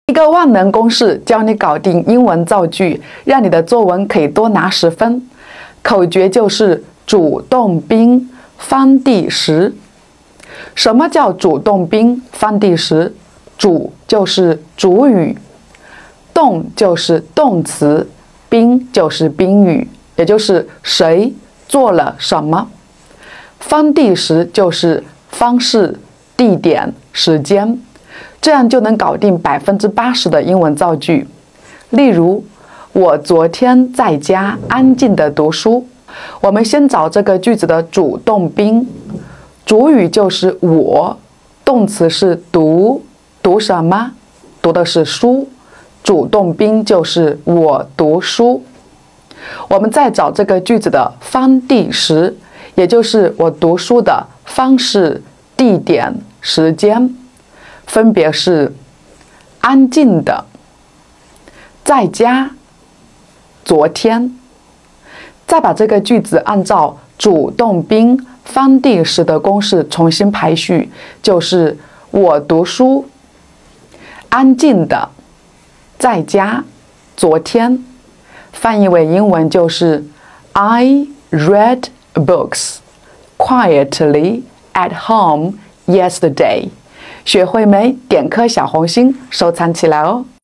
一个万能公式教你搞定英文造句，让你的作文可以多拿10分。口诀就是主动宾方第十。什么叫主动宾方第十？主就是主语，动就是动词，宾就是宾语，也就是谁做了什么。方第十就是方式、地点、时间，这样就能搞定80%的英文造句。例如，我昨天在家安静地读书。我们先找这个句子的主动宾，主语就是我，动词是读，读什么？读的是书，主动宾就是我读书。我们再找这个句子的方第十，也就是我读书的方式、地点、时间，分别是安静的、在家、昨天。再把这个句子按照主动宾方第十的公式重新排序，就是我读书、安静的、在家、昨天。翻译为英文就是 I read books quietly at home yesterday。学会没？点颗小红心，收藏起来哦。